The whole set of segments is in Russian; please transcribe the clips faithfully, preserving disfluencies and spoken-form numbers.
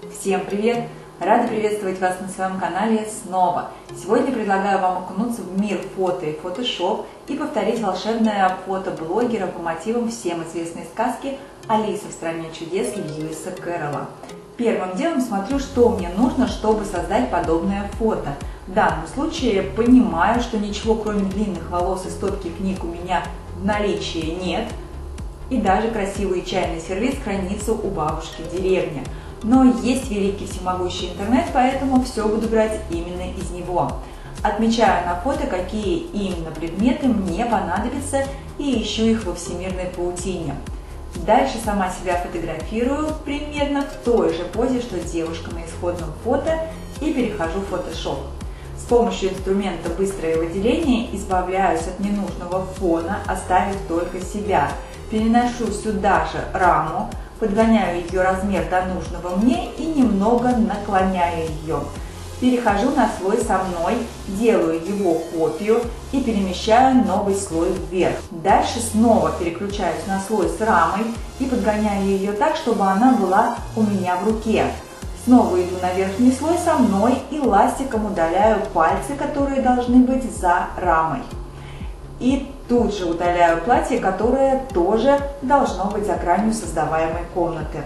Всем привет! Рада приветствовать вас на своем канале снова. Сегодня предлагаю вам окунуться в мир фото и фотошоп и повторить волшебное фото блогера по мотивам всем известной сказки «Алиса в стране чудес» Льюиса Кэрролла. Первым делом смотрю, что мне нужно, чтобы создать подобное фото. В данном случае понимаю, что ничего кроме длинных волос и стопки книг у меня в наличии нет. И даже красивый чайный сервиз хранится у бабушки в деревне. Но есть великий всемогущий интернет, поэтому все буду брать именно из него. Отмечаю на фото, какие именно предметы мне понадобятся, и ищу их во всемирной паутине. Дальше сама себя фотографирую примерно в той же позе, что девушка на исходном фото, и перехожу в Photoshop. С помощью инструмента быстрое выделение избавляюсь от ненужного фона, оставив только себя. Переношу сюда же раму, подгоняю ее размер до нужного мне и немного наклоняю ее. Перехожу на слой со мной, делаю его копию и перемещаю новый слой вверх. Дальше снова переключаюсь на слой с рамой и подгоняю ее так, чтобы она была у меня в руке. Снова иду на верхний слой со мной и ластиком удаляю пальцы, которые должны быть за рамой. И тут же удаляю платье, которое тоже должно быть за гранью создаваемой комнаты.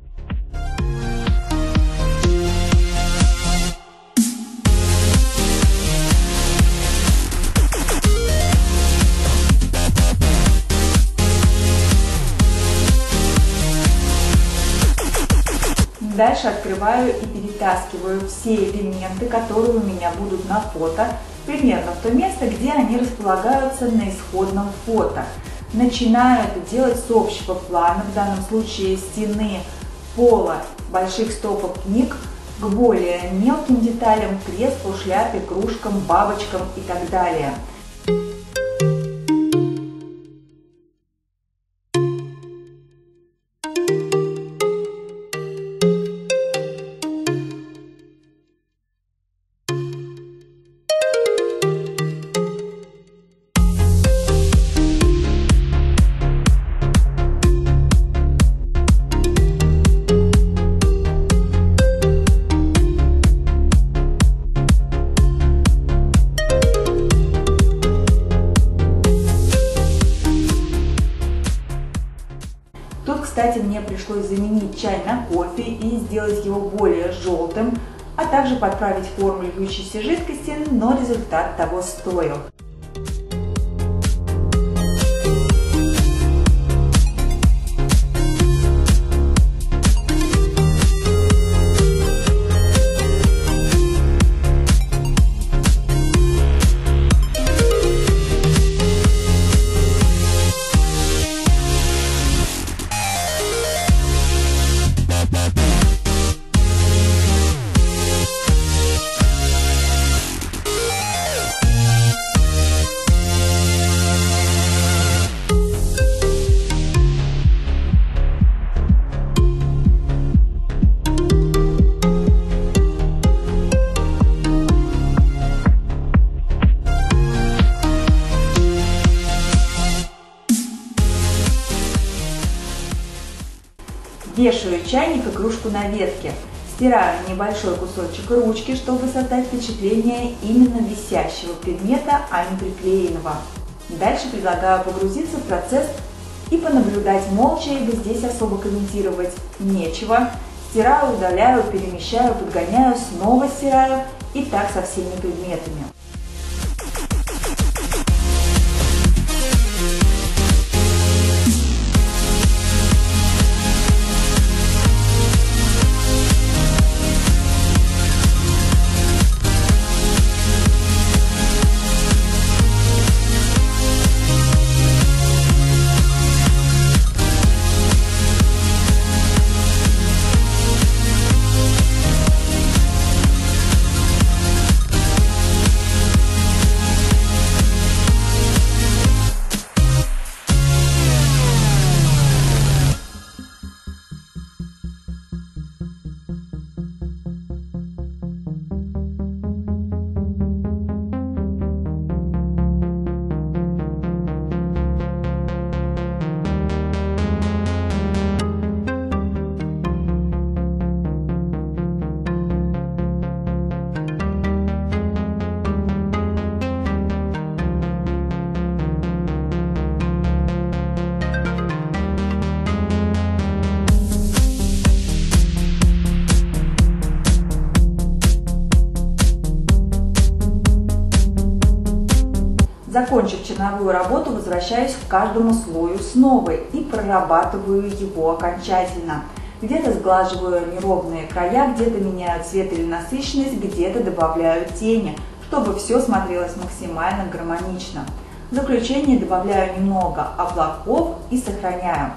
Дальше открываю и перетаскиваю все элементы, которые у меня будут на фото, примерно в то место, где они располагаются на исходном фото. Начинаю это делать с общего плана, в данном случае стены, пола, больших стопок книг, к более мелким деталям, креслу, шляпе, кружкам, бабочкам и так далее. Тут, кстати, мне пришлось заменить чай на кофе и сделать его более желтым, а также подправить форму льющейся жидкости, но результат того стоил. Вешаю чайник и кружку на ветке. Стираю небольшой кусочек ручки, чтобы создать впечатление именно висящего предмета, а не приклеенного. Дальше предлагаю погрузиться в процесс и понаблюдать молча, ибо здесь особо комментировать нечего. Стираю, удаляю, перемещаю, подгоняю, снова стираю, и так со всеми предметами. Закончив черновую работу, возвращаюсь к каждому слою с новой и прорабатываю его окончательно. Где-то сглаживаю неровные края, где-то меняю цвет или насыщенность, где-то добавляю тени, чтобы все смотрелось максимально гармонично. В заключение добавляю немного облаков и сохраняю.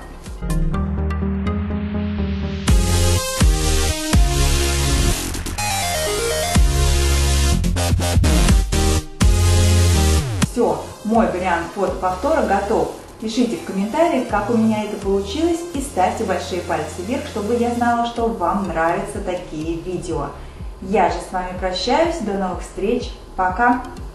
Все, мой вариант фотоповтора готов. Пишите в комментариях, как у меня это получилось, и ставьте большие пальцы вверх, чтобы я знала, что вам нравятся такие видео. Я же с вами прощаюсь, до новых встреч, пока!